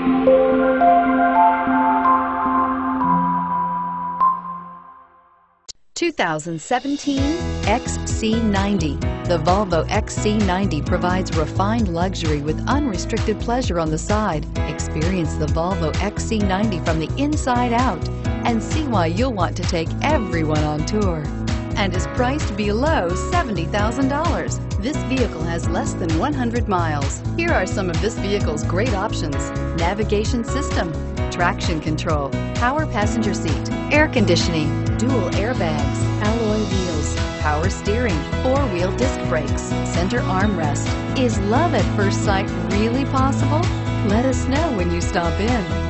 2017 XC90. The Volvo XC90 provides refined luxury with unrestricted pleasure on the side. Experience the Volvo XC90 from the inside out and see why you'll want to take everyone on tour. And is priced below $70,000. This vehicle has less than 100 miles. Here are some of this vehicle's great options: navigation system, traction control, power passenger seat, air conditioning, dual airbags, alloy wheels, power steering, four-wheel disc brakes, center armrest. Is love at first sight really possible? Let us know when you stop in.